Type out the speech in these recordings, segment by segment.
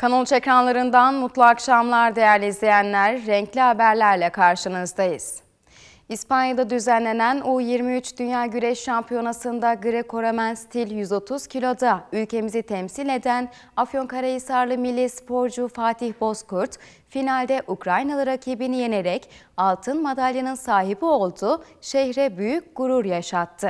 Kanal 3 ekranlarından mutlu akşamlar değerli izleyenler. Renkli haberlerle karşınızdayız. İspanya'da düzenlenen U23 Dünya Güreş Şampiyonası'nda Greco-Romen stil 130 kiloda ülkemizi temsil eden Afyonkarahisarlı milli sporcu Fatih Bozkurt, finalde Ukraynalı rakibini yenerek altın madalyanın sahibi oldu, şehre büyük gurur yaşattı.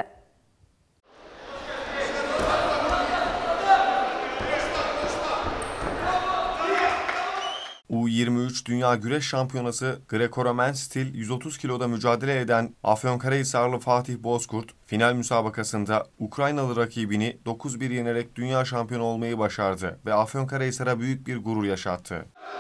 U23 Dünya Güreş Şampiyonası Greco-Romen stil 130 kiloda mücadele eden Afyonkarahisarlı Fatih Bozkurt, final müsabakasında Ukraynalı rakibini 9-1 yenerek dünya şampiyonu olmayı başardı ve Afyonkarahisar'a büyük bir gurur yaşattı.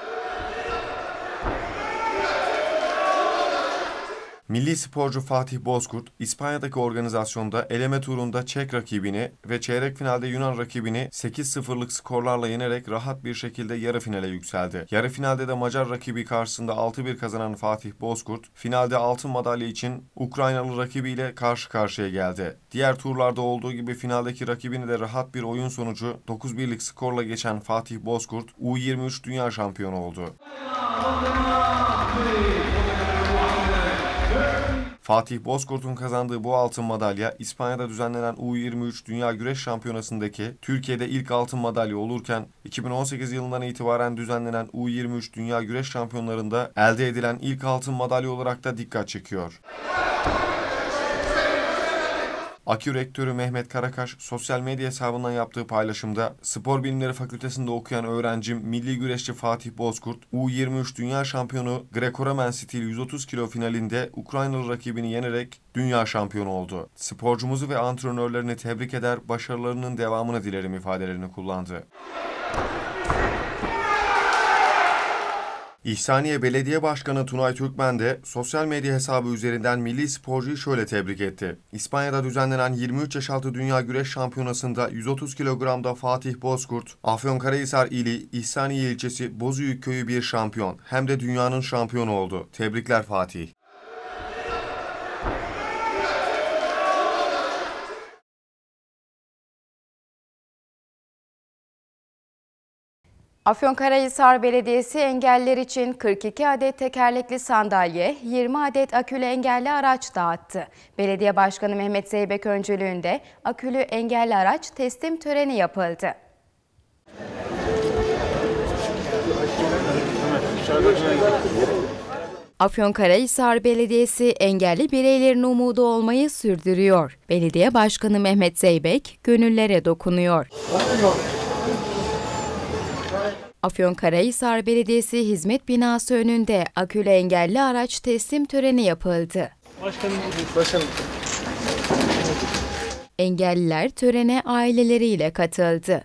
Milli sporcu Fatih Bozkurt, İspanya'daki organizasyonda eleme turunda Çek rakibini ve çeyrek finalde Yunan rakibini 8-0'lık skorlarla yenerek rahat bir şekilde yarı finale yükseldi. Yarı finalde de Macar rakibi karşısında 6-1 kazanan Fatih Bozkurt, finalde altın madalya için Ukraynalı rakibiyle karşı karşıya geldi. Diğer turlarda olduğu gibi finaldeki rakibini de rahat bir oyun sonucu 9-1'lik skorla geçen Fatih Bozkurt, U23 dünya şampiyonu oldu. Fatih Bozkurt'un kazandığı bu altın madalya, İspanya'da düzenlenen U23 Dünya Güreş Şampiyonası'ndaki Türkiye'de ilk altın madalya olurken, 2018 yılından itibaren düzenlenen U23 Dünya Güreş Şampiyonlarında elde edilen ilk altın madalya olarak da dikkat çekiyor. AKÜ Rektörü Mehmet Karakaş, sosyal medya hesabından yaptığı paylaşımda, Spor Bilimleri Fakültesinde okuyan öğrencim milli güreşçi Fatih Bozkurt, U23 Dünya Şampiyonu Greco-Romen stil 130 kilo finalinde Ukraynalı rakibini yenerek dünya şampiyonu oldu. Sporcumuzu ve antrenörlerini tebrik eder, başarılarının devamını dilerim ifadelerini kullandı. İhsaniye Belediye Başkanı Tunay Türkmen de sosyal medya hesabı üzerinden milli sporcuyu şöyle tebrik etti. İspanya'da düzenlenen 23 yaş altı Dünya Güreş Şampiyonası'nda 130 kilogramda Fatih Bozkurt, Afyonkarahisar ili İhsaniye ilçesi Bozüyük köyü bir şampiyon, hem de dünyanın şampiyonu oldu. Tebrikler Fatih. Afyonkarahisar Belediyesi engelliler için 42 adet tekerlekli sandalye, 20 adet akülü engelli araç dağıttı. Belediye Başkanı Mehmet Zeybek öncülüğünde akülü engelli araç teslim töreni yapıldı. Afyonkarahisar Belediyesi engelli bireylerin umudu olmayı sürdürüyor. Belediye Başkanı Mehmet Zeybek gönüllere dokunuyor. Afyonkarahisar Belediyesi Hizmet Binası önünde akülü engelli araç teslim töreni yapıldı. Başkanım. Engelliler törene aileleriyle katıldı.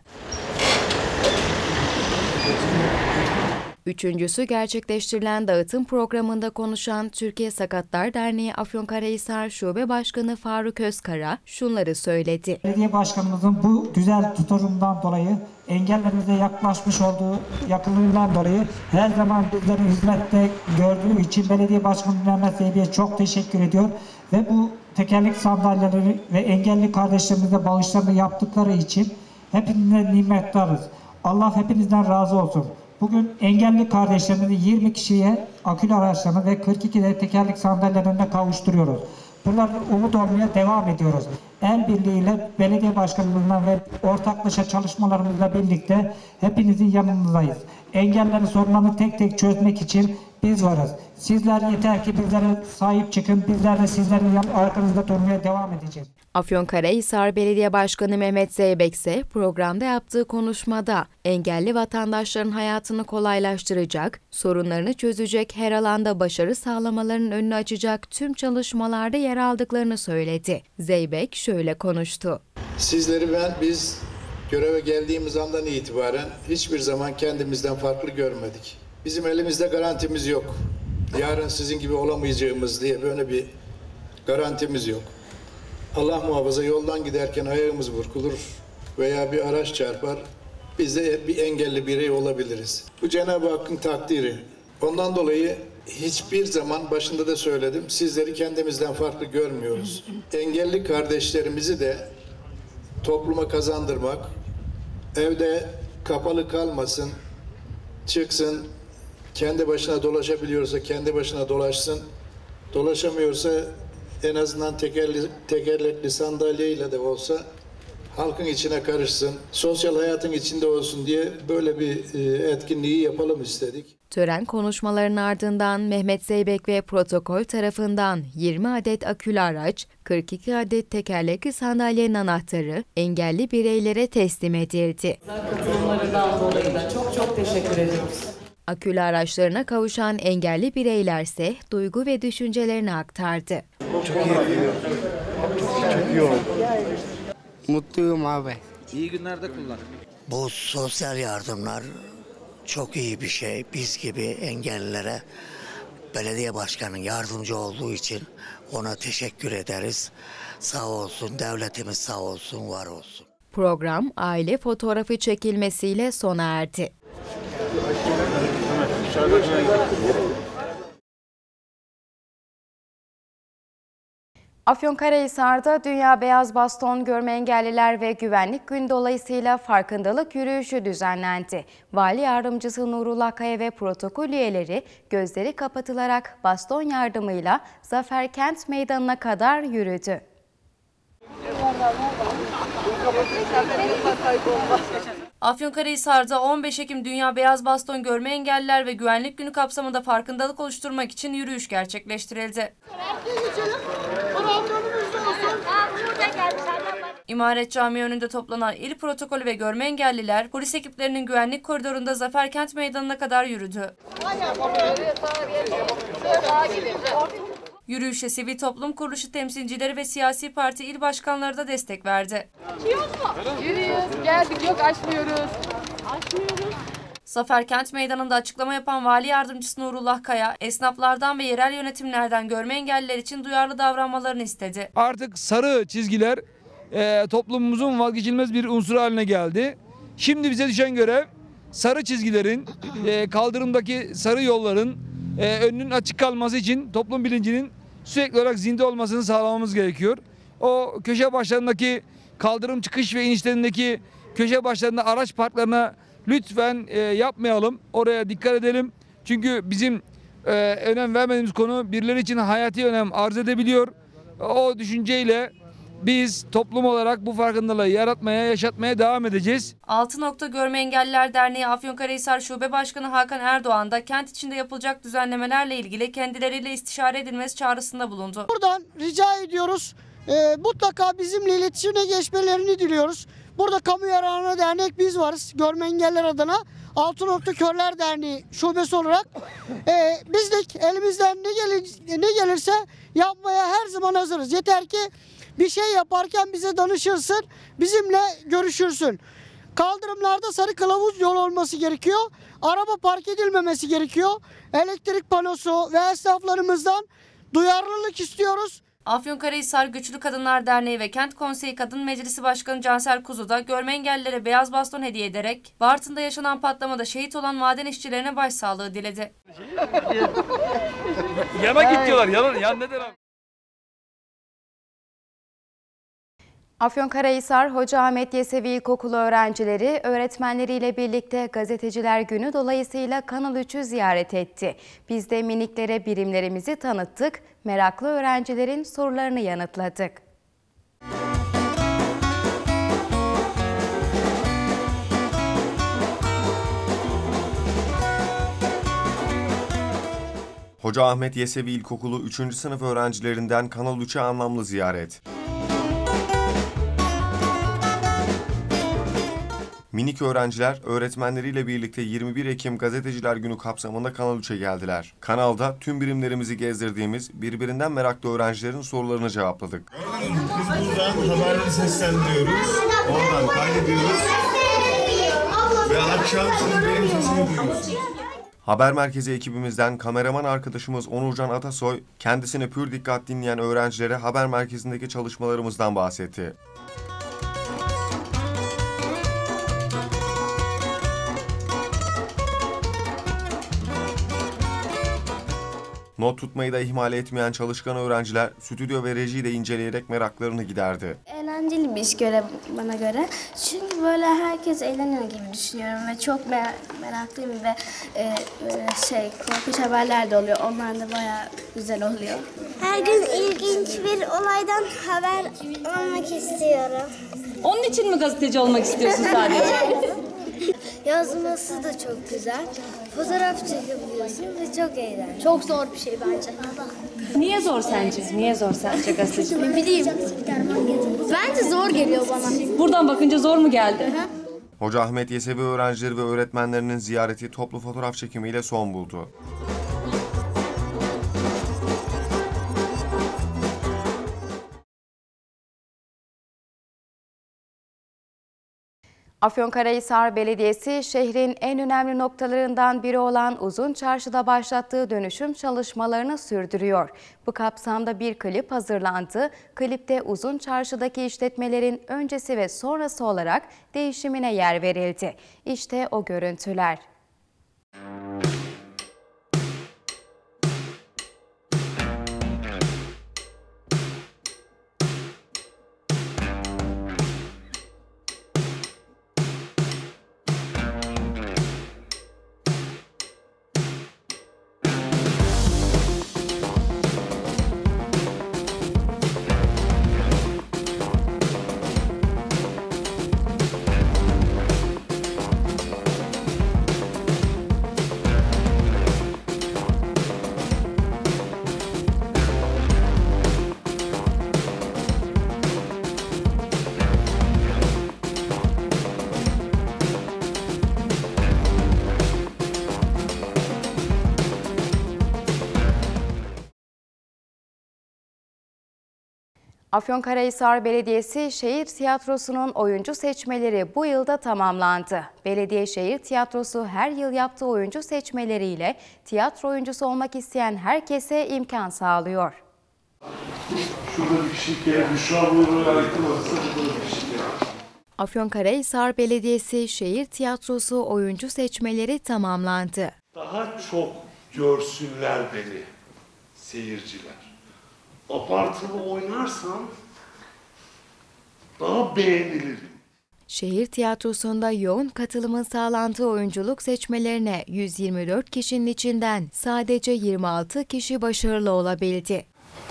Üçüncüsü gerçekleştirilen dağıtım programında konuşan Türkiye Sakatlar Derneği Afyonkarahisar Şube Başkanı Faruk Özkara şunları söyledi. Belediye Başkanımızın bu güzel tutumundan dolayı, engellerimize yaklaşmış olduğu yakınlığından dolayı her zaman bizleri hizmette gördüğü için Belediye Başkanı Mehmet Zeybek'e çok teşekkür ediyor. Ve bu tekerlek sandalyeleri ve engelli kardeşlerimize bağışlarını yaptıkları için hepinize nimettarız. Allah hepinizden razı olsun. Bugün engelli kardeşlerimizi 20 kişiye akülü araçlarını ve 42 de tekerlek sandalyelerine kavuşturuyoruz. Bunlardan umut olmaya devam ediyoruz. El birliğiyle belediye başkanımızla ve ortaklaşa çalışmalarımızla birlikte hepinizin yanınızdayız. Engellerin sorunlarını tek tek çözmek için biz varız. Sizler yeter ki bizlere sahip çıkın. Bizler de sizlerin arkanızda durmaya devam edeceğiz. Afyonkarahisar Belediye Başkanı Mehmet Zeybek ise programda yaptığı konuşmada engelli vatandaşların hayatını kolaylaştıracak, sorunlarını çözecek, her alanda başarı sağlamalarının önünü açacak tüm çalışmalarda yer aldıklarını söyledi. Zeybek şöyle konuştu. Sizleri biz göreve geldiğimiz andan itibaren hiçbir zaman kendimizden farklı görmedik. Bizim elimizde garantimiz yok. Yarın sizin gibi olamayacağımız diye böyle bir garantimiz yok. Allah muhafaza yoldan giderken ayağımız burkulur veya bir araç çarpar. Biz de bir engelli birey olabiliriz. Bu Cenab-ı Hakk'ın takdiri. Ondan dolayı hiçbir zaman başında da söyledim, sizleri kendimizden farklı görmüyoruz. Engelli kardeşlerimizi de topluma kazandırmak, evde kapalı kalmasın, çıksın, kendi başına dolaşabiliyorsa kendi başına dolaşsın. Dolaşamıyorsa en azından tekerlekli sandalyeyle de olsa halkın içine karışsın, sosyal hayatın içinde olsun diye böyle bir etkinliği yapalım istedik. Tören konuşmaların ardından Mehmet Zeybek ve protokol tarafından 20 adet akülü araç, 42 adet tekerlekli sandalyenin anahtarı engelli bireylere teslim edildi. Katılımlarından dolayı da çok teşekkür ediyoruz. Akülü araçlarına kavuşan engelli bireylerse duygu ve düşüncelerini aktardı. Çok iyi oldu. Mutluyum abi. İyi günlerde kullan. Bu sosyal yardımlar çok iyi bir şey. Biz gibi engellilere belediye başkanının yardımcı olduğu için ona teşekkür ederiz. Sağ olsun, devletimiz sağ olsun, var olsun. Program aile fotoğrafı çekilmesiyle sona erdi. Afyonkarahisar'da Dünya Beyaz Baston Görme Engelliler ve Güvenlik Günü dolayısıyla farkındalık yürüyüşü düzenlendi. Vali Yardımcısı Nurullah Kaya ve protokol üyeleri gözleri kapatılarak baston yardımıyla Zafer Kent Meydanı'na kadar yürüdü. Afyonkarahisar'da 15 Ekim Dünya Beyaz Baston Görme Engelliler ve Güvenlik Günü kapsamında farkındalık oluşturmak için yürüyüş gerçekleştirildi. İmaret Camii önünde toplanan il protokolü ve görme engelliler polis ekiplerinin güvenlik koridorunda Zafer Kent Meydanı'na kadar yürüdü. Yürüyüşe sivil toplum kuruluşu temsilcileri ve siyasi parti il başkanları da destek verdi. Yürüyoruz, geldik, yok açmıyoruz. Zafer Kent Meydanı'nda açıklama yapan Vali Yardımcısı Nurullah Kaya, esnaflardan ve yerel yönetimlerden görme engelliler için duyarlı davranmalarını istedi. Artık sarı çizgiler toplumumuzun vazgeçilmez bir unsuru haline geldi. Şimdi bize düşen görev sarı çizgilerin, kaldırımdaki sarı yolların önünün açık kalması için toplum bilincinin sürekli olarak zinde olmasını sağlamamız gerekiyor. O köşe başlarındaki kaldırım çıkış ve inişlerindeki köşe başlarında araç parklarına lütfen yapmayalım. Oraya dikkat edelim. Çünkü bizim önem vermediğimiz konu birileri için hayati önem arz edebiliyor. O düşünceyle biz toplum olarak bu farkındalığı yaratmaya, yaşatmaya devam edeceğiz. 6 Nokta Görme Engelliler Derneği Afyonkarahisar Şube Başkanı Hakan Erdoğan da kent içinde yapılacak düzenlemelerle ilgili kendileriyle istişare edilmesi çağrısında bulundu. Buradan rica ediyoruz. Mutlaka bizimle iletişime geçmelerini diliyoruz. Burada Kamu Yararına Dernek biz varız. Görme engeller adına 6 Nokta Körler Derneği şubesi olarak biz de elimizden ne gelirse yapmaya her zaman hazırız. Yeter ki bir şey yaparken bize danışırsın, bizimle görüşürsün. Kaldırımlarda sarı kılavuz yol olması gerekiyor. Araba park edilmemesi gerekiyor. Elektrik panosu ve esnaflarımızdan duyarlılık istiyoruz. Afyonkarahisar Güçlü Kadınlar Derneği ve Kent Konseyi Kadın Meclisi Başkanı Cansel Kuzu da görme engellilere beyaz baston hediye ederek Bartın'da yaşanan patlamada şehit olan maden işçilerine başsağlığı diledi. Yana git diyorlar, yan ne der abi? Afyonkarahisar Hoca Ahmet Yesevi İlkokulu öğrencileri öğretmenleriyle birlikte Gazeteciler Günü dolayısıyla Kanal 3'ü ziyaret etti. Biz de miniklere birimlerimizi tanıttık, meraklı öğrencilerin sorularını yanıtladık. Hoca Ahmet Yesevi İlkokulu 3. sınıf öğrencilerinden Kanal 3'e anlamlı ziyaret. Minik öğrenciler öğretmenleriyle birlikte 21 Ekim Gazeteciler Günü kapsamında Kanal 3'e geldiler. Kanalda tüm birimlerimizi gezdirdiğimiz birbirinden meraklı öğrencilerin sorularını cevapladık. Biz buradan haberleri seslendiriyoruz, oradan kaydediyoruz ve akşam siz benim sesimi duyuyorsunuz. Haber merkezi ekibimizden kameraman arkadaşımız Onurcan Atasoy, kendisini pür dikkat dinleyen öğrencilere haber merkezindeki çalışmalarımızdan bahsetti. Not tutmayı da ihmal etmeyen çalışkan öğrenciler stüdyo ve rejiyi de inceleyerek meraklarını giderdi. Eğlenceli bir iş bana göre. Çünkü böyle herkes eğleniyor gibi düşünüyorum ve çok meraklıyım ve korkunç haberler de oluyor. Onlar da bayağı güzel oluyor. Her gün ilginç bir olaydan haber almak istiyorum. Onun için mi gazeteci olmak istiyorsun sadece? Yazması da çok güzel. Fotoğraf çekebiliyorsun ve çok eğlenceli. Çok zor bir şey bence. Niye zor sence? Niye zor sence gazeteci? Ne bileyim. Bence zor geliyor bana. Buradan bakınca zor mu geldi? Hoca Ahmet Yesevi öğrencileri ve öğretmenlerinin ziyareti toplu fotoğraf çekimiyle son buldu. Afyonkarahisar Belediyesi şehrin en önemli noktalarından biri olan Uzun Çarşı'da başlattığı dönüşüm çalışmalarını sürdürüyor. Bu kapsamda bir klip hazırlandı. Klipte Uzun Çarşı'daki işletmelerin öncesi ve sonrası olarak değişimine yer verildi. İşte o görüntüler. Afyonkarahisar Belediyesi Şehir Tiyatrosu'nun oyuncu seçmeleri bu yılda tamamlandı. Belediye Şehir Tiyatrosu her yıl yaptığı oyuncu seçmeleriyle tiyatro oyuncusu olmak isteyen herkese imkan sağlıyor. Şurada bir kişi gelip şu an bunu harikasın. Afyonkarahisar Belediyesi Şehir Tiyatrosu oyuncu seçmeleri tamamlandı. Daha çok görsünler beni seyirciler. Abartılı oynarsam daha beğenilirim. Şehir Tiyatrosu'nda yoğun katılımın sağlandığı oyunculuk seçmelerine 124 kişinin içinden sadece 26 kişi başarılı olabildi.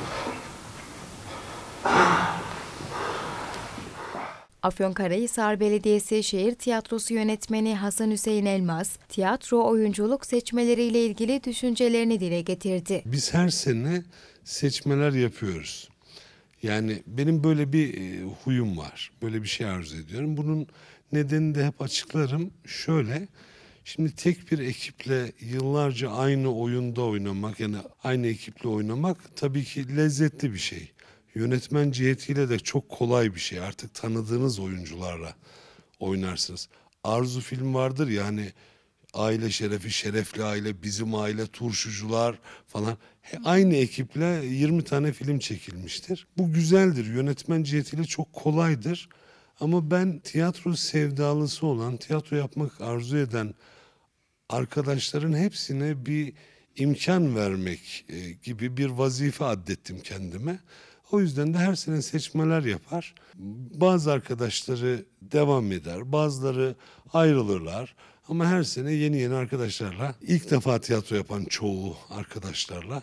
Afyonkarahisar Belediyesi Şehir Tiyatrosu Yönetmeni Hasan Hüseyin Elmas, tiyatro oyunculuk seçmeleriyle ilgili düşüncelerini dile getirdi. Biz her sene seçmeler yapıyoruz. Yani benim böyle bir huyum var. Böyle bir şey arzu ediyorum. Bunun nedenini de hep açıklarım. Şöyle, şimdi tek bir ekiple yıllarca aynı oyunda oynamak, yani aynı ekiple oynamak tabii ki lezzetli bir şey. Yönetmen cihetiyle de çok kolay bir şey. Artık tanıdığınız oyuncularla oynarsınız. Arzu film vardır ya hani, Aile Şerefi, Şerefli Aile, Bizim Aile, Turşucular falan. Aynı ekiple 20 tane film çekilmiştir. Bu güzeldir. Yönetmen cihetiyle çok kolaydır. Ama ben tiyatro sevdalısı olan, tiyatro yapmak arzu eden arkadaşların hepsine bir imkan vermek gibi bir vazife addettim kendime. O yüzden de her sene seçmeler yapar. Bazı arkadaşları devam eder, bazıları ayrılırlar. Ama her sene yeni arkadaşlarla, ilk defa tiyatro yapan çoğu arkadaşlarla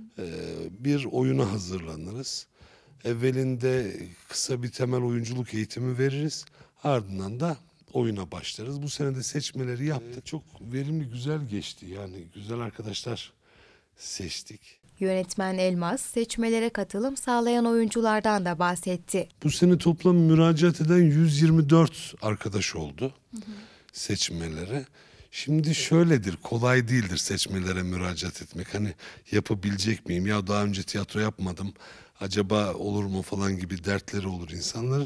bir oyuna hazırlanırız. Evvelinde kısa bir temel oyunculuk eğitimi veririz. Ardından da oyuna başlarız. Bu sene de seçmeleri yaptık. Çok verimli, güzel geçti. Yani güzel arkadaşlar seçtik. Yönetmen Elmas, seçmelere katılım sağlayan oyunculardan da bahsetti. Bu sene toplam müracaat eden 124 arkadaş oldu seçmelere. Şimdi şöyledir, kolay değildir seçmelere müracaat etmek. Hani yapabilecek miyim? Ya daha önce tiyatro yapmadım, acaba olur mu falan gibi dertleri olur insanların.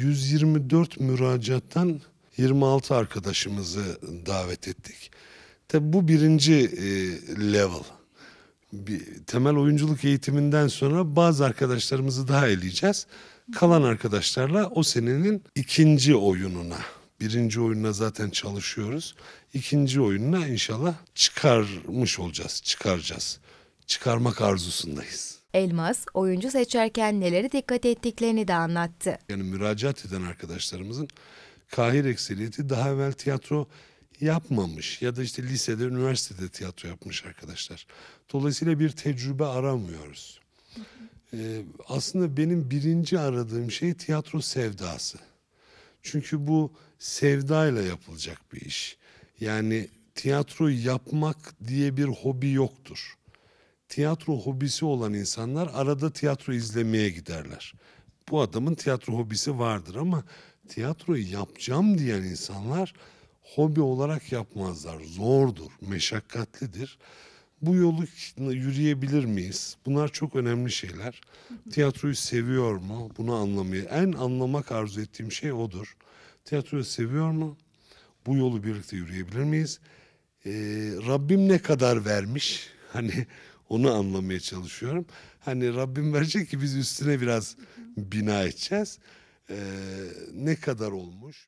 124 müracaattan 26 arkadaşımızı davet ettik. Tabii bu birinci level. Bir temel oyunculuk eğitiminden sonra bazı arkadaşlarımızı daha eleyeceğiz. Kalan arkadaşlarla o senenin ikinci oyununa, birinci oyununa zaten çalışıyoruz. İkinci oyununa inşallah çıkaracağız. çıkarmak arzusundayız. Elmas, oyuncu seçerken nelere dikkat ettiklerini de anlattı. Yani müracaat eden arkadaşlarımızın kahir ekseriyeti daha evvel tiyatro yapmamış ya da işte lisede, üniversitede tiyatro yapmış arkadaşlar. Dolayısıyla bir tecrübe aramıyoruz. Aslında benim birinci aradığım şey tiyatro sevdası. Çünkü bu sevdayla yapılacak bir iş. Yani tiyatro yapmak diye bir hobi yoktur. Tiyatro hobisi olan insanlar arada tiyatro izlemeye giderler. Bu adamın tiyatro hobisi vardır ama tiyatroyu yapacağım diyen insanlar hobi olarak yapmazlar. Zordur, meşakkatlidir. Bu yolu yürüyebilir miyiz? Bunlar çok önemli şeyler. Tiyatroyu seviyor mu? Bunu anlamayı. En anlamak arzu ettiğim şey odur. Tiyatroyu seviyor mu? Bu yolu birlikte yürüyebilir miyiz? Rabbim ne kadar vermiş? Hani onu anlamaya çalışıyorum. Hani Rabbim verecek ki biz üstüne biraz bina edeceğiz. Ne kadar olmuş?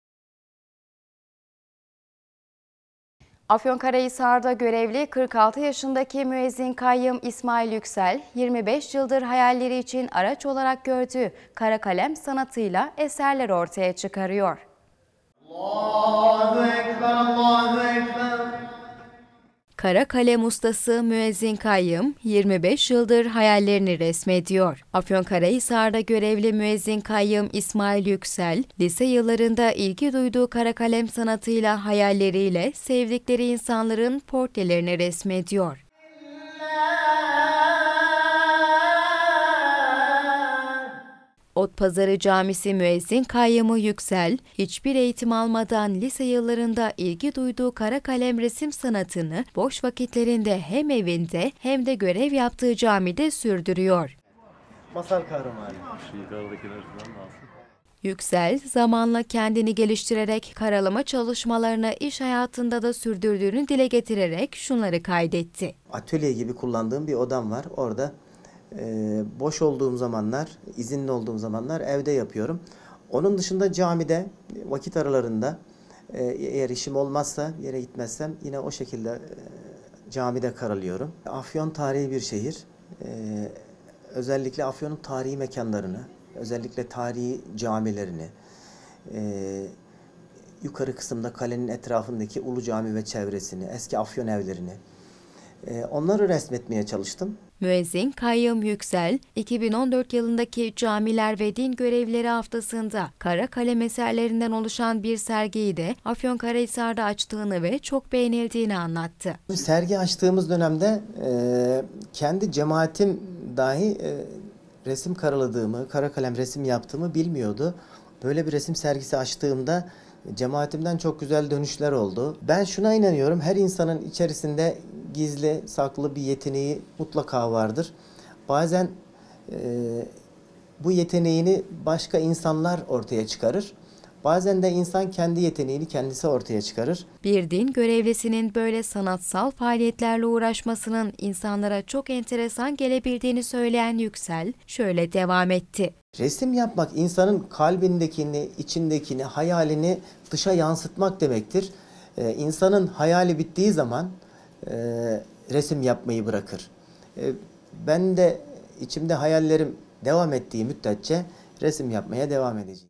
Afyonkarahisar'da görevli 46 yaşındaki müezzin kayyım İsmail Yüksel, 25 yıldır hayalleri için araç olarak gördüğü kara kalem sanatıyla eserler ortaya çıkarıyor. Allahu Ekber, Allahu Ekber. Kara kalem ustası müezzin kayyım 25 yıldır hayallerini resmediyor. Afyonkarahisar'da görevli müezzin kayyım İsmail Yüksel, lise yıllarında ilgi duyduğu kara kalem sanatıyla hayalleriyle sevdikleri insanların portrelerini resmediyor. Otpazarı Camisi müezzin kayyımı Yüksel, hiçbir eğitim almadan lise yıllarında ilgi duyduğu kara kalem resim sanatını boş vakitlerinde hem evinde hem de görev yaptığı camide sürdürüyor. Masal kahramanı. Yüksel, zamanla kendini geliştirerek karalama çalışmalarını iş hayatında da sürdürdüğünü dile getirerek şunları kaydetti. Atölye gibi kullandığım bir odam var. Orada boş olduğum zamanlar, izinli olduğum zamanlar evde yapıyorum. Onun dışında camide vakit aralarında eğer işim olmazsa, yere gitmezsem yine o şekilde camide karalıyorum. Afyon tarihi bir şehir. Özellikle Afyon'un tarihi mekanlarını, özellikle tarihi camilerini, yukarı kısımda kalenin etrafındaki Ulu Cami ve çevresini, eski Afyon evlerini, onları resmetmeye çalıştım. Müezzin kayyım Yüksel, 2014 yılındaki Camiler ve Din Görevlileri Haftası'nda kara kalem eserlerinden oluşan bir sergiyi de Afyonkarahisar'da açtığını ve çok beğenildiğini anlattı. Sergi açtığımız dönemde kendi cemaatim dahi resim karaladığımı, kara kalem resim yaptığımı bilmiyordu. Böyle bir resim sergisi açtığımda cemaatimden çok güzel dönüşler oldu. Ben şuna inanıyorum, her insanın içerisinde gizli, saklı bir yeteneği mutlaka vardır. Bazen bu yeteneğini başka insanlar ortaya çıkarır. Bazen de insan kendi yeteneğini kendisi ortaya çıkarır. Bir din görevlisinin böyle sanatsal faaliyetlerle uğraşmasının insanlara çok enteresan gelebildiğini söyleyen Yüksel şöyle devam etti. Resim yapmak insanın kalbindekini, içindekini, hayalini dışa yansıtmak demektir. İnsanın hayali bittiği zaman resim yapmayı bırakır. Ben de içimde hayallerim devam ettiği müddetçe resim yapmaya devam edeceğim.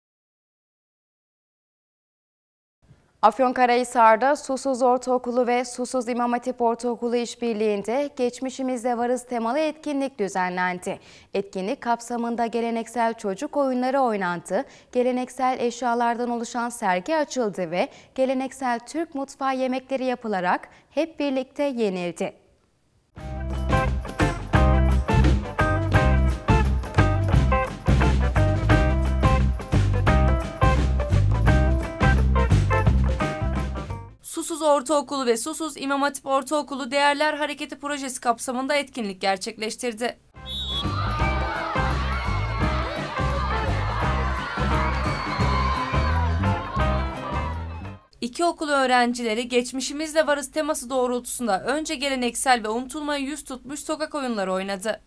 Afyonkarahisar'da Susuz Ortaokulu ve Susuz İmam Hatip Ortaokulu işbirliğinde Geçmişimizde Varız temalı etkinlik düzenlendi. Etkinlik kapsamında geleneksel çocuk oyunları oynandı, geleneksel eşyalardan oluşan sergi açıldı ve geleneksel Türk mutfağı yemekleri yapılarak hep birlikte yenildi. Susuz Ortaokulu ve Susuz İmam Hatip Ortaokulu Değerler Hareketi projesi kapsamında etkinlik gerçekleştirdi. İki okul öğrencileri Geçmişimizle Varız teması doğrultusunda önce geleneksel ve unutulmaya yüz tutmuş sokak oyunları oynadı.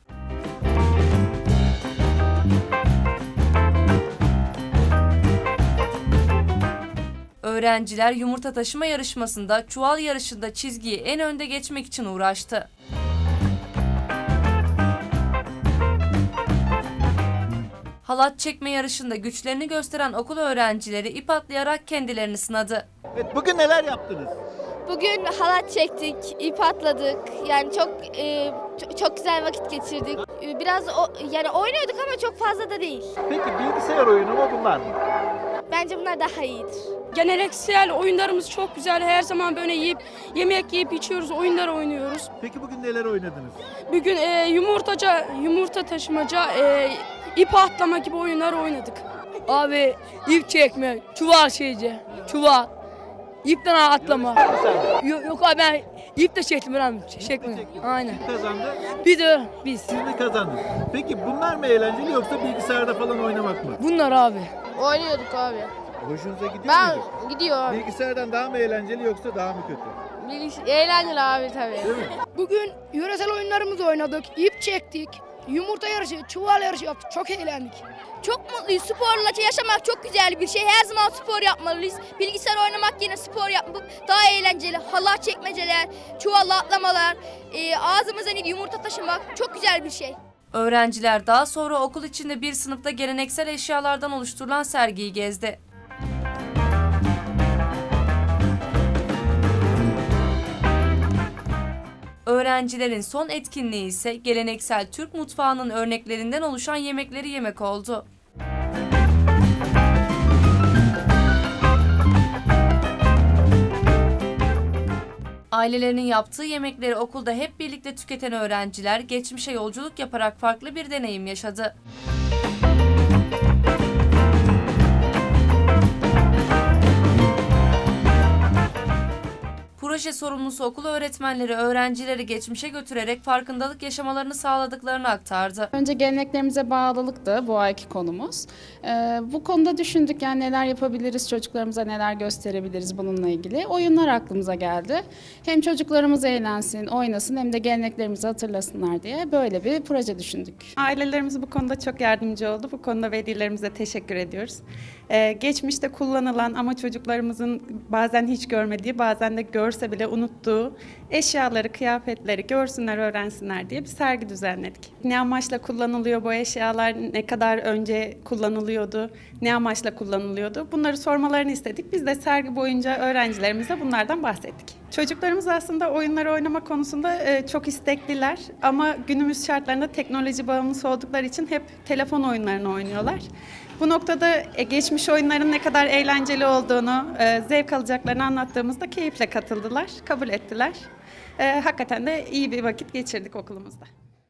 Öğrenciler yumurta taşıma yarışmasında, çuval yarışında çizgiyi en önde geçmek için uğraştı. Halat çekme yarışında güçlerini gösteren okul öğrencileri ip atlayarak kendilerini sınadı. Evet, bugün neler yaptınız? Bugün halat çektik, ip atladık. Yani çok güzel vakit geçirdik. Biraz yani oynuyorduk ama çok fazla da değil. Peki bilgisayar oyunu mu bunlar mı? Bence bunlar daha iyidir. Geleneksel oyunlarımız çok güzel. Her zaman böyle yemek yiyip içiyoruz, oyunlar oynuyoruz. Peki bugün neler oynadınız? Bugün yumurta taşımaca, ip atlama gibi oyunlar oynadık. Abi ip çekme, çuval. İpten atlama. Yok abi ben ip de çektim çekmedim. Aynen. Kim kazandı? Biz. Siz mi kazandınız? Peki bunlar mı eğlenceli yoksa bilgisayarda falan oynamak mı? Bunlar abi. Oynuyorduk abi. Hoşunuza gidiyor muydu? Gidiyor abi. Bilgisayardan daha mı eğlenceli yoksa daha mı kötü? Eğlenceli abi tabii. Değil mi? Bugün yöresel oyunlarımızı oynadık, ip çektik, yumurta yarışı, çuval yarışı yaptık. Çok eğlendik. Çok mutluyuz. Sporla yaşamak çok güzel bir şey. Her zaman spor yapmalıyız. Bilgisayar oynamak yerine spor yapmak daha eğlenceli. Halat çekmeceler, çuvalla atlamalar, ağzımıza yumurta taşımak çok güzel bir şey. Öğrenciler daha sonra okul içinde bir sınıfta geleneksel eşyalardan oluşturulan sergiyi gezdi. Öğrencilerin son etkinliği ise geleneksel Türk mutfağının örneklerinden oluşan yemekleri yemek oldu. Ailelerinin yaptığı yemekleri okulda hep birlikte tüketen öğrenciler geçmişe yolculuk yaparak farklı bir deneyim yaşadı. Proje sorumlusu okul öğretmenleri öğrencileri geçmişe götürerek farkındalık yaşamalarını sağladıklarını aktardı. Önce geleneklerimize bağlılıktı bu ayki konumuz. Bu konuda düşündük yani neler yapabiliriz, çocuklarımıza neler gösterebiliriz bununla ilgili. Oyunlar aklımıza geldi. Hem çocuklarımız eğlensin, oynasın hem de geleneklerimizi hatırlasınlar diye böyle bir proje düşündük. Ailelerimiz bu konuda çok yardımcı oldu. Bu konuda velilerimize teşekkür ediyoruz. Geçmişte kullanılan ama çocuklarımızın bazen hiç görmediği, bazen de görse bile unuttuğu eşyaları, kıyafetleri görsünler, öğrensinler diye bir sergi düzenledik. Ne amaçla kullanılıyor bu eşyalar, ne kadar önce kullanılıyordu, ne amaçla kullanılıyordu bunları sormalarını istedik. Biz de sergi boyunca öğrencilerimize bunlardan bahsettik. Çocuklarımız aslında oyunları oynama konusunda çok istekliler ama günümüz şartlarında teknoloji bağımlısı oldukları için hep telefon oyunlarını oynuyorlar. Bu noktada geçmiş oyunların ne kadar eğlenceli olduğunu, zevk alacaklarını anlattığımızda keyifle katıldılar, kabul ettiler. Hakikaten de iyi bir vakit geçirdik okulumuzda.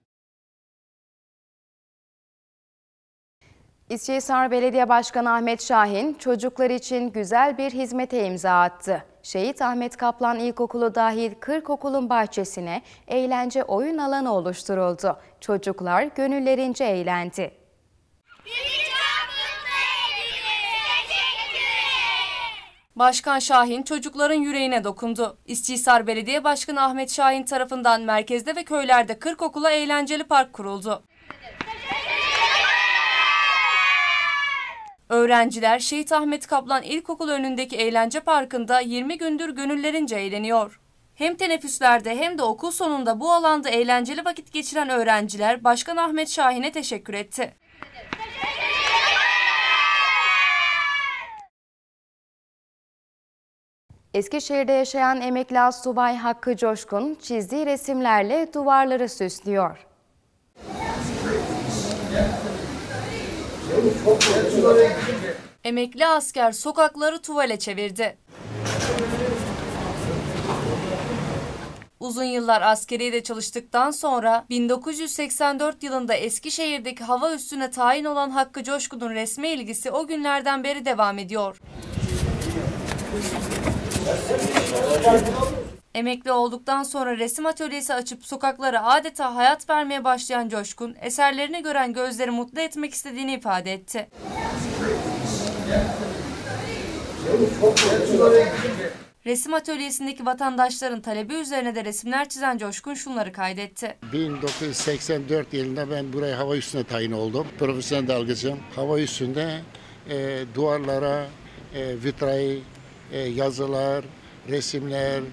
İsçihisar Belediye Başkanı Ahmet Şahin, çocuklar için güzel bir hizmete imza attı. Şehit Ahmet Kaplan İlkokulu dahil 40 okulun bahçesine eğlence oyun alanı oluşturuldu. Çocuklar gönüllerince eğlendi. Başkan Şahin çocukların yüreğine dokundu. İsçihisar Belediye Başkanı Ahmet Şahin tarafından merkezde ve köylerde 40 okula eğlenceli park kuruldu. Öğrenciler Şehit Ahmet Kaplan İlkokulu önündeki eğlence parkında 20 gündür gönüllerince eğleniyor. Hem teneffüslerde hem de okul sonunda bu alanda eğlenceli vakit geçiren öğrenciler Başkan Ahmet Şahin'e teşekkür etti. Eskişehir'de yaşayan emekli astsubay Hakkı Coşkun çizdiği resimlerle duvarları süslüyor. Emekli asker sokakları tuvale çevirdi. Uzun yıllar askeriyede çalıştıktan sonra 1984 yılında Eskişehir'deki hava üssüne tayin olan Hakkı Coşkun'un resme ilgisi o günlerden beri devam ediyor. Emekli olduktan sonra resim atölyesi açıp sokaklara adeta hayat vermeye başlayan Coşkun, eserlerini gören gözleri mutlu etmek istediğini ifade etti. Resim atölyesindeki vatandaşların talebi üzerine de resimler çizen Coşkun şunları kaydetti. 1984 yılında ben buraya hava üssüne tayin oldum. Profesyonel dalgıcım. Hava üssünde duvarlara vitray, yazılar, resimler,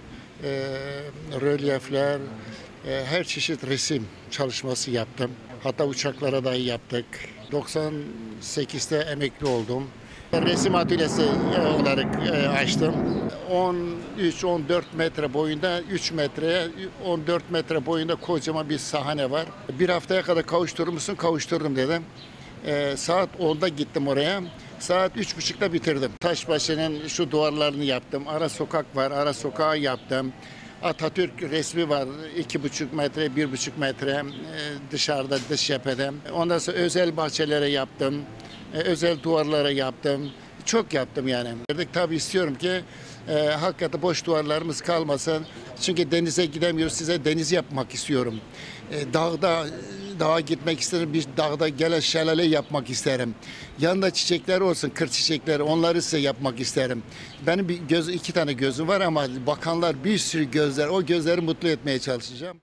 rölyefler, her çeşit resim çalışması yaptım. Hatta uçaklara dahi yaptık. 98'te emekli oldum. Resim atölyesi olarak açtım. 13-14 metre boyunda, 3 metreye 14 metre boyunda kocaman bir sahne var. Bir haftaya kadar kavuşturur musun? Kavuştururum dedim. Saat 10'da gittim oraya. Saat 3.30'da bitirdim. Taşbaşı'nın şu duvarlarını yaptım. Ara sokak var, ara sokağı yaptım. Atatürk resmi var 2,5 metre, 1,5 metre dışarıda, dış cephede. Ondan sonra özel bahçelere yaptım. Özel duvarlara yaptım. Çok yaptım yani. Tabii istiyorum ki hakikaten boş duvarlarımız kalmasın. Çünkü denize gidemiyoruz. Size deniz yapmak istiyorum. Dağa gitmek isterim. Bir dağda gelen şelale yapmak isterim. Yanında çiçekler olsun, kır çiçekleri. Onları size yapmak isterim. Benim iki tane gözüm var ama bakanlar bir sürü gözler. O gözleri mutlu etmeye çalışacağım.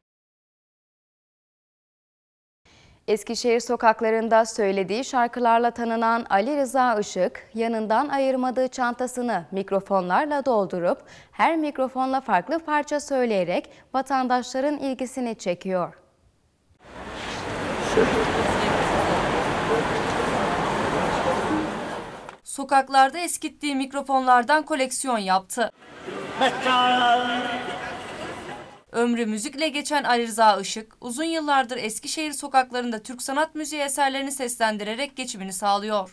Eskişehir sokaklarında söylediği şarkılarla tanınan Ali Rıza Işık, yanından ayırmadığı çantasını mikrofonlarla doldurup her mikrofonla farklı parça söyleyerek vatandaşların ilgisini çekiyor. Sokaklarda eskittiği mikrofonlardan koleksiyon yaptı. Ömrü müzikle geçen Ali Rıza Işık, uzun yıllardır Eskişehir sokaklarında Türk sanat müziği eserlerini seslendirerek geçimini sağlıyor.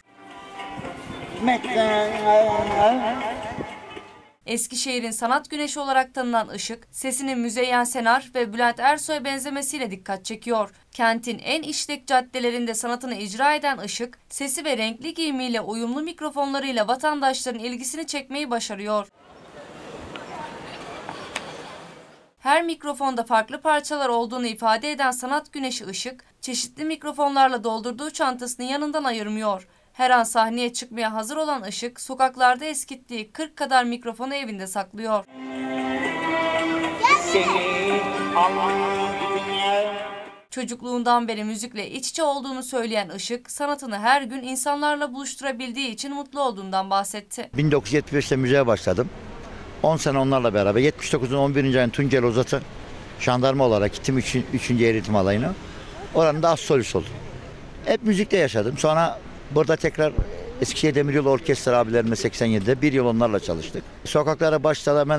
Eskişehir'in sanat güneşi olarak tanınan Işık, sesinin Müzeyyen Senar ve Bülent Ersoy'a benzemesiyle dikkat çekiyor. Kentin en işlek caddelerinde sanatını icra eden Işık, sesi ve renkli giyimiyle uyumlu mikrofonlarıyla vatandaşların ilgisini çekmeyi başarıyor. Her mikrofonda farklı parçalar olduğunu ifade eden sanat güneşi Işık, çeşitli mikrofonlarla doldurduğu çantasını yanından ayırmıyor. Her an sahneye çıkmaya hazır olan Işık, sokaklarda eskittiği 40 kadar mikrofonu evinde saklıyor. Çocukluğundan beri müzikle iç içe olduğunu söyleyen Işık, sanatını her gün insanlarla buluşturabildiği için mutlu olduğundan bahsetti. 1975'te müziğe başladım. 10 sene onlarla beraber 79'un 11. ayın Tunceli Ozat'ı jandarma olarak gittim 3. eğitim alayına. Oranın da az solist oldum. Hep müzikte yaşadım. Sonra burada tekrar Eskişehir Demiryolu Orkestra abilerimle 87'de bir yıl onlarla çalıştık. Sokaklara başladı hemen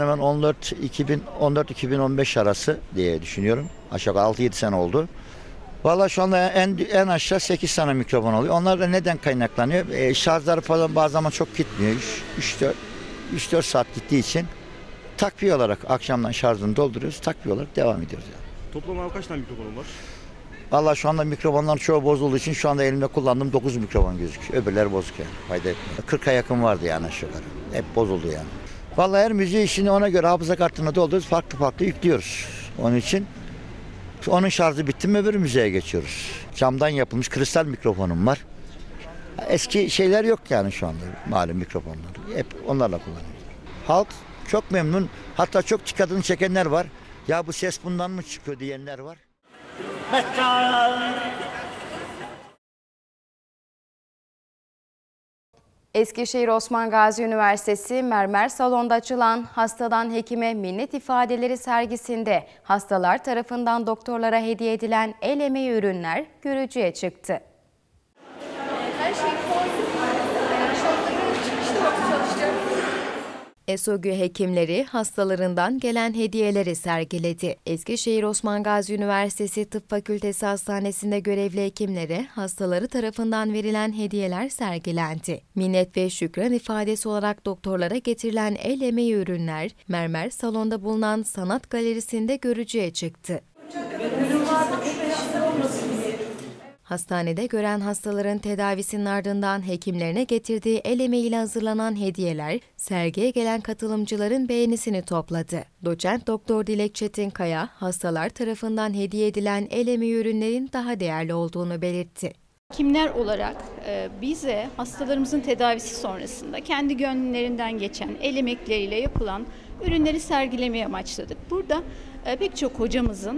14-2015 arası diye düşünüyorum. Aşağı 6-7 sene oldu. Valla şu anda en aşağı 8 tane mikrofon oluyor. Onlar da neden kaynaklanıyor? Şarjları falan bazı zaman çok gitmiyor. 3-4 saat gittiği için takviye olarak akşamdan şarjını dolduruyoruz. Takviye olarak devam ediyoruz. Yani. Toplam kaç tane mikrofonun var? Valla şu anda mikrofonlar çoğu bozulduğu için şu anda elimde kullandığım 9 mikrofon gözüküyor. Öbürleri bozuk yani. Fayda etmiyor. 40'a yakın vardı yani aşağı yukarı. Hep bozuldu yani. Valla her müziği işini ona göre hafıza kartına dolduruyoruz. Farklı yüklüyoruz. Onun için onun şarjı bitti mi öbür müziğe geçiyoruz. Camdan yapılmış kristal mikrofonum var. Eski şeyler yok yani şu anda malum mikrofonlar. Hep onlarla kullanıyoruz. Halk çok memnun. Hatta çok dikkatini çekenler var. Ya bu ses bundan mı çıkıyor diyenler var. Eskişehir Osman Gazi Üniversitesi Mermer Salon'da açılan Hastadan Hekime Minnet İfadeleri sergisinde hastalar tarafından doktorlara hediye edilen el emeği ürünler görücüye çıktı. ESOGÜ hekimleri hastalarından gelen hediyeleri sergiledi. Eskişehir Osman Gazi Üniversitesi Tıp Fakültesi Hastanesi'nde görevli hekimlere hastaları tarafından verilen hediyeler sergilendi. Minnet ve şükran ifadesi olarak doktorlara getirilen el emeği ürünler, Mermer Salon'da bulunan sanat galerisinde görücüye çıktı. Hastanede gören hastaların tedavisinin ardından hekimlerine getirdiği el emeğiyle hazırlanan hediyeler, sergiye gelen katılımcıların beğenisini topladı. Doçent Doktor Dilek Çetinkaya, hastalar tarafından hediye edilen el emeği ürünlerin daha değerli olduğunu belirtti. Hekimler olarak bize hastalarımızın tedavisi sonrasında kendi gönüllerinden geçen el emekleriyle yapılan ürünleri sergilemeye amaçladık. Burada pek çok hocamızın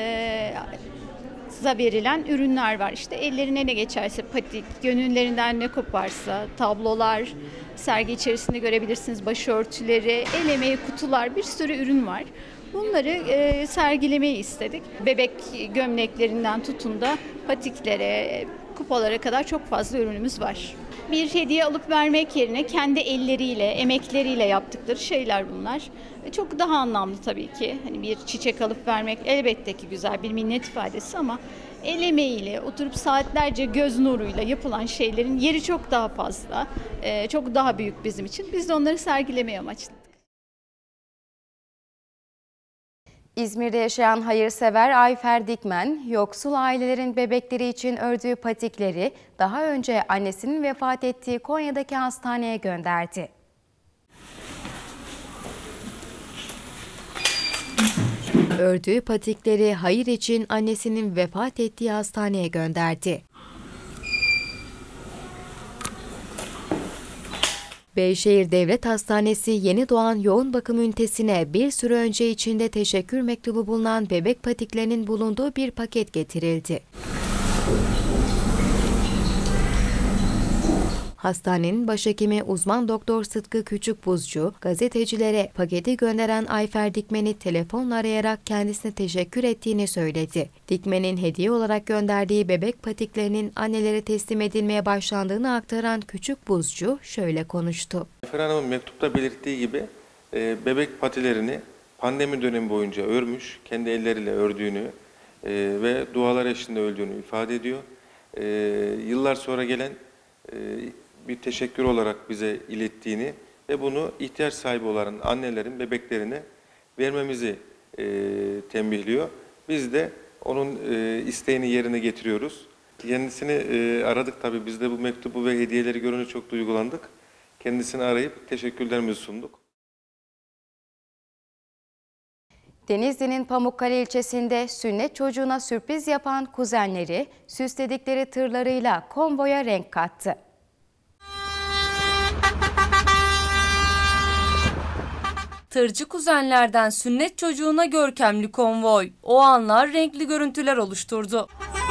verilen ürünler var. İşte ellerine ne geçerse patik, gönüllerinden ne koparsa, tablolar, sergi içerisinde görebilirsiniz, başörtüleri, el emeği kutular, bir sürü ürün var. Bunları sergilemeyi istedik. Bebek gömleklerinden tutun da patiklere, kupalara kadar çok fazla ürünümüz var. Bir hediye alıp vermek yerine kendi elleriyle, emekleriyle yaptıkları şeyler bunlar. Çok daha anlamlı tabii ki. Hani bir çiçek alıp vermek elbette ki güzel bir minnet ifadesi ama el emeğiyle, oturup saatlerce göz nuruyla yapılan şeylerin yeri çok daha fazla, çok daha büyük bizim için. Biz de onları sergilemeye amaçladık. İzmir'de yaşayan hayırsever Ayfer Dikmen, yoksul ailelerin bebekleri için ördüğü patikleri daha önce annesinin vefat ettiği Konya'daki hastaneye gönderdi. Ördüğü patikleri hayır için annesinin vefat ettiği hastaneye gönderdi. Beyşehir Devlet Hastanesi yeni doğan yoğun bakım ünitesine bir süre önce içinde teşekkür mektubu bulunan bebek patiklerinin bulunduğu bir paket getirildi. Hastanenin başhekimi uzman doktor Sıtkı Küçükbuzcu, gazetecilere paketi gönderen Ayfer Dikmen'i telefonla arayarak kendisine teşekkür ettiğini söyledi. Dikmen'in hediye olarak gönderdiği bebek patiklerinin annelere teslim edilmeye başlandığını aktaran Küçükbuzcu şöyle konuştu. Ayfer Hanım'ın mektupta belirttiği gibi bebek patilerini pandemi dönemi boyunca örmüş, kendi elleriyle ördüğünü ve dualar eşliğinde öldüğünü ifade ediyor. Yıllar sonra gelen bir teşekkür olarak bize ilettiğini ve bunu ihtiyaç sahibi olan annelerin bebeklerine vermemizi tembihliyor. Biz de onun isteğini yerine getiriyoruz. Kendisini aradık tabii, biz de bu mektubu ve hediyeleri görünce çok duygulandık. Kendisini arayıp teşekkürlerimizi sunduk. Denizli'nin Pamukkale ilçesinde sünnet çocuğuna sürpriz yapan kuzenleri süsledikleri tırlarıyla konvoya renk kattı. Tırcı kuzenlerden sünnet çocuğuna görkemli konvoy. O anlar renkli görüntüler oluşturdu.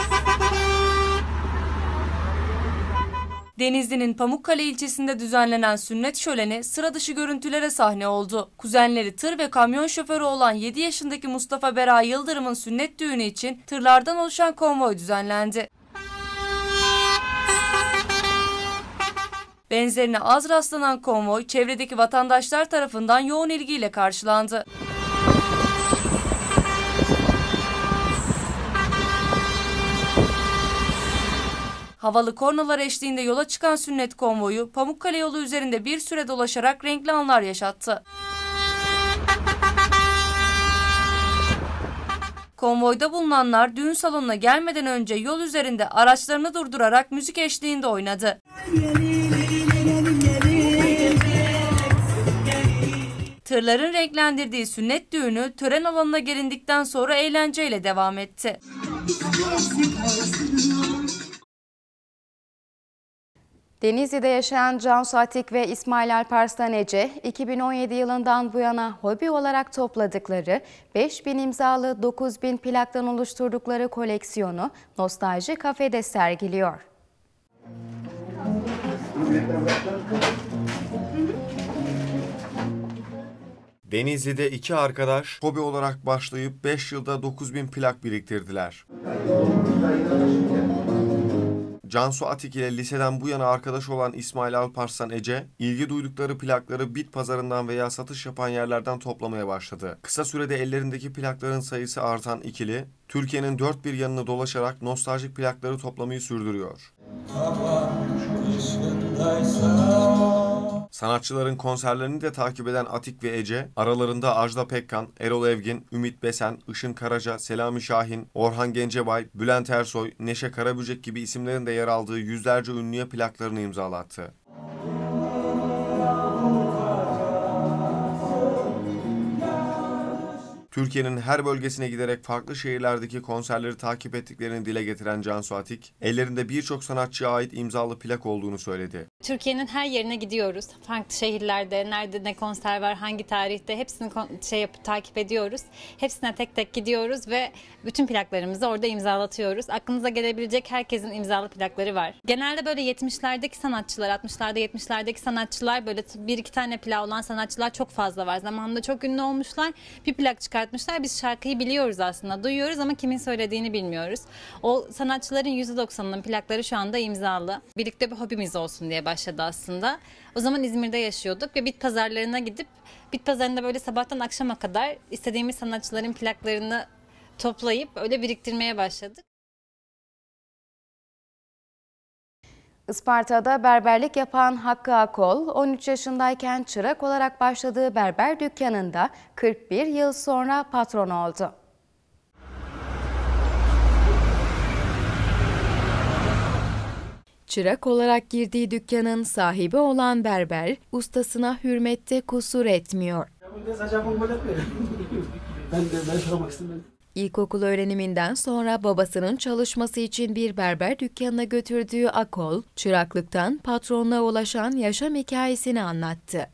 Denizli'nin Pamukkale ilçesinde düzenlenen sünnet şöleni sıra dışı görüntülere sahne oldu. Kuzenleri tır ve kamyon şoförü olan 7 yaşındaki Mustafa Beray Yıldırım'ın sünnet düğünü için tırlardan oluşan konvoy düzenlendi. Benzerine az rastlanan konvoy çevredeki vatandaşlar tarafından yoğun ilgiyle karşılandı. Havalı kornalar eşliğinde yola çıkan sünnet konvoyu Pamukkale yolu üzerinde bir süre dolaşarak renkli anlar yaşattı. Konvoyda bulunanlar düğün salonuna gelmeden önce yol üzerinde araçlarını durdurarak müzik eşliğinde oynadı. Tırların renklendirdiği sünnet düğünü tören alanına gelindikten sonra eğlenceyle devam etti. Denizli'de yaşayan Cansu Atik ve İsmail Alparslan Ece, 2017 yılından bu yana hobi olarak topladıkları 5000 imzalı 9000 plaktan oluşturdukları koleksiyonu Nostalji Kafede sergiliyor. Denizli'de iki arkadaş hobi olarak başlayıp 5 yılda 9000 plak biriktirdiler. Cansu Atik ile liseden bu yana arkadaş olan İsmail Alparslan Ece, ilgi duydukları plakları bit pazarından veya satış yapan yerlerden toplamaya başladı. Kısa sürede ellerindeki plakların sayısı artan ikili, Türkiye'nin dört bir yanını dolaşarak nostaljik plakları toplamayı sürdürüyor. Sanatçıların konserlerini de takip eden Atik ve Ece, aralarında Ajda Pekkan, Erol Evgin, Ümit Besen, Işın Karaca, Selami Şahin, Orhan Gencebay, Bülent Ersoy, Neşe Karaböcek gibi isimlerin de yer aldığı yüzlerce ünlüye plaklarını imzalattı. Türkiye'nin her bölgesine giderek farklı şehirlerdeki konserleri takip ettiklerini dile getiren Cansu Atik, ellerinde birçok sanatçıya ait imzalı plak olduğunu söyledi. Türkiye'nin her yerine gidiyoruz. Farklı şehirlerde, nerede ne konser var, hangi tarihte hepsini takip ediyoruz. Hepsine tek tek gidiyoruz ve bütün plaklarımızı orada imzalatıyoruz. Aklınıza gelebilecek herkesin imzalı plakları var. Genelde böyle 70'lerdeki sanatçılar, 60'larda 70'lerdeki sanatçılar, böyle bir iki tane plağı olan sanatçılar çok fazla var. Zamanında çok ünlü olmuşlar. Bir plak çıkartmışlar çıkartmışlar. Biz şarkıyı biliyoruz aslında, duyuyoruz ama kimin söylediğini bilmiyoruz. O sanatçıların %90'ının plakları şu anda imzalı. Birlikte bir hobimiz olsun diye başladı aslında. O zaman İzmir'de yaşıyorduk ve bit pazarlarına gidip bit pazarında böyle sabahtan akşama kadar istediğimiz sanatçıların plaklarını toplayıp öyle biriktirmeye başladık. Isparta'da berberlik yapan Hakkı Akol, 13 yaşındayken çırak olarak başladığı berber dükkanında 41 yıl sonra patron oldu. Çırak olarak girdiği dükkanın sahibi olan berber, ustasına hürmette kusur etmiyor. İlkokul öğreniminden sonra babasının çalışması için bir berber dükkanına götürdüğü Akol, çıraklıktan patronluğa ulaşan yaşam hikayesini anlattı.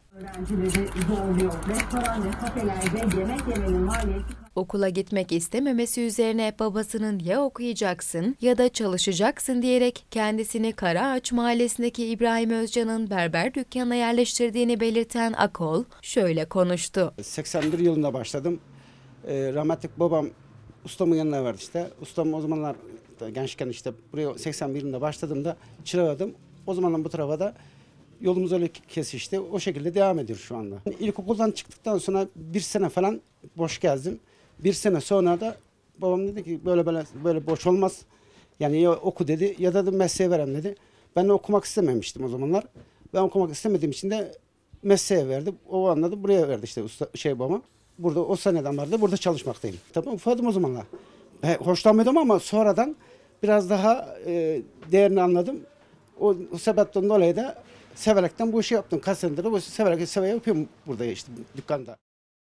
Okula gitmek istememesi üzerine babasının ya okuyacaksın ya da çalışacaksın diyerek kendisini Karaağaç Mahallesi'ndeki İbrahim Özcan'ın berber dükkanına yerleştirdiğini belirten Akol şöyle konuştu. 81 yılında başladım. Rahmetli babam ustamın yanına verdi işte. Ustam o zamanlar gençken işte buraya 81 yılında başladığımda çırağıdım. O zamandan bu tarafa da yolumuz öyle kesişti. O şekilde devam ediyor şu anda. İlkokuldan çıktıktan sonra bir sene falan boş gezdim. Bir sene sonra da babam dedi ki böyle boş olmaz. Yani ya oku dedi ya da mesleğe verem dedi. Ben de okumak istememiştim o zamanlar. Ben okumak istemediğim için de mesleğe verdi. O anladı buraya verdi işte babama. Burada o seneden vardı burada çalışmaktayım. Tabii ufadım o zamanlar. Hoşlanmıyordum ama sonradan biraz daha değerini anladım. O sebepten dolayı da severekten bu işi yaptım. Kaç senedir bu severek yapıyorum burada işte dükkanda.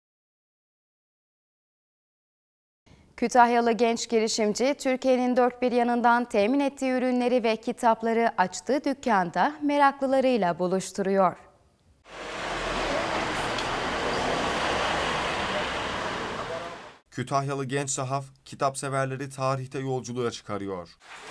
Kütahyalı genç girişimci, Türkiye'nin dört bir yanından temin ettiği ürünleri ve kitapları açtığı dükkanda meraklılarıyla buluşturuyor. Kütahyalı genç sahaf, kitapseverleri tarihte yolculuğa çıkarıyor.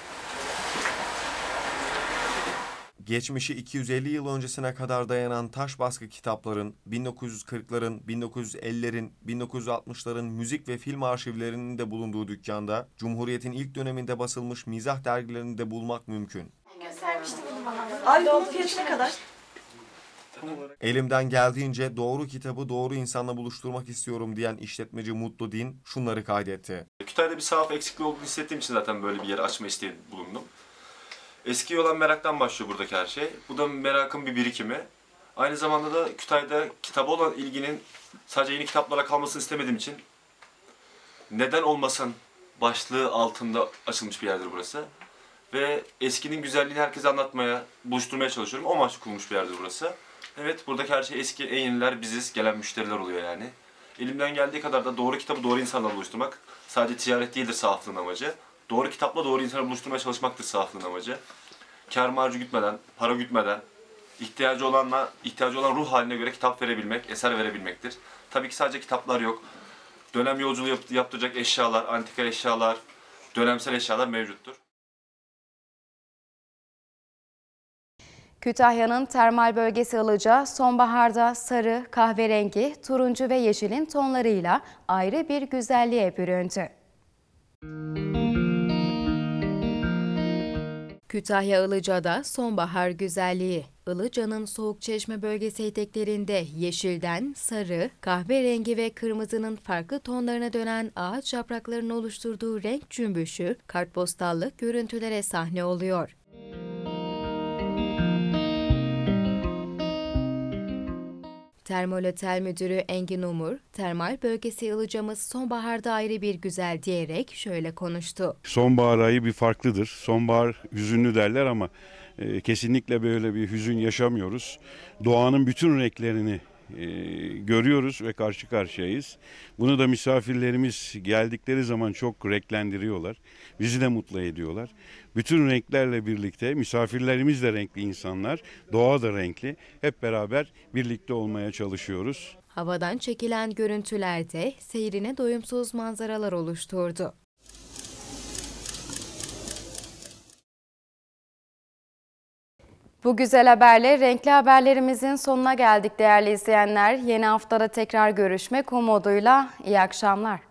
Geçmişi 250 yıl öncesine kadar dayanan taş baskı kitapların, 1940'ların, 1950'lerin, 1960'ların müzik ve film arşivlerinin de bulunduğu dükkanda, Cumhuriyet'in ilk döneminde basılmış mizah dergilerini de bulmak mümkün. Göstermişti bunu bana. Ay bunun fiyatı ne kadar? Elimden geldiğince doğru kitabı doğru insanla buluşturmak istiyorum diyen işletmeci Mutlu Din şunları kaydetti. Kütahya'da bir sahaf eksikliği olduğunu hissettiğim için zaten böyle bir yer açma isteği bulundum. Eski olan meraktan başlıyor buradaki her şey. Bu da merakın bir birikimi. Aynı zamanda da Kütahya'da kitaba olan ilginin sadece yeni kitaplara kalmasını istemediğim için neden olmasın başlığı altında açılmış bir yerdir burası. Ve eskinin güzelliğini herkese anlatmaya, buluşturmaya çalışıyorum. O amaçla kurulmuş bir yerdir burası. Evet, buradaki her şey eski, en yeniler biziz, gelen müşteriler oluyor yani. Elimden geldiği kadar da doğru kitabı doğru insanla buluşturmak sadece ticaret değildir sahaflığın amacı. Doğru kitapla doğru insanı buluşturmaya çalışmaktır sahaflığın amacı. Kâr marjı gütmeden, para gütmeden, ihtiyacı olan ruh haline göre kitap verebilmek, eser verebilmektir. Tabii ki sadece kitaplar yok. Dönem yolculuğu yaptıracak eşyalar, antika eşyalar, dönemsel eşyalar mevcuttur. Kütahya'nın termal bölgesi Ilıca, sonbaharda sarı, kahverengi, turuncu ve yeşilin tonlarıyla ayrı bir güzelliğe büründü. Kütahya Ilıca'da sonbahar güzelliği. Ilıca'nın Soğukçeşme bölgesi eteklerinde yeşilden sarı, kahverengi ve kırmızının farklı tonlarına dönen ağaç yapraklarının oluşturduğu renk cümbüşü kartpostallık görüntülere sahne oluyor. Termal Otel Müdürü Engin Umur, termal bölgesi Ilıca'mız sonbaharda ayrı bir güzel diyerek şöyle konuştu. Sonbahar ayı bir farklıdır. Sonbahar hüzünlü derler ama kesinlikle böyle bir hüzün yaşamıyoruz. Doğanın bütün renklerini görüyoruz ve karşı karşıyayız. Bunu da misafirlerimiz geldikleri zaman çok renklendiriyorlar. Bizi de mutlu ediyorlar. Bütün renklerle birlikte misafirlerimiz de renkli insanlar, doğa da renkli. Hep beraber birlikte olmaya çalışıyoruz. Havadan çekilen görüntülerde seyrine doyumsuz manzaralar oluşturdu. Bu güzel haberle renkli haberlerimizin sonuna geldik değerli izleyenler. Yeni haftada tekrar görüşmek umuduyla iyi akşamlar.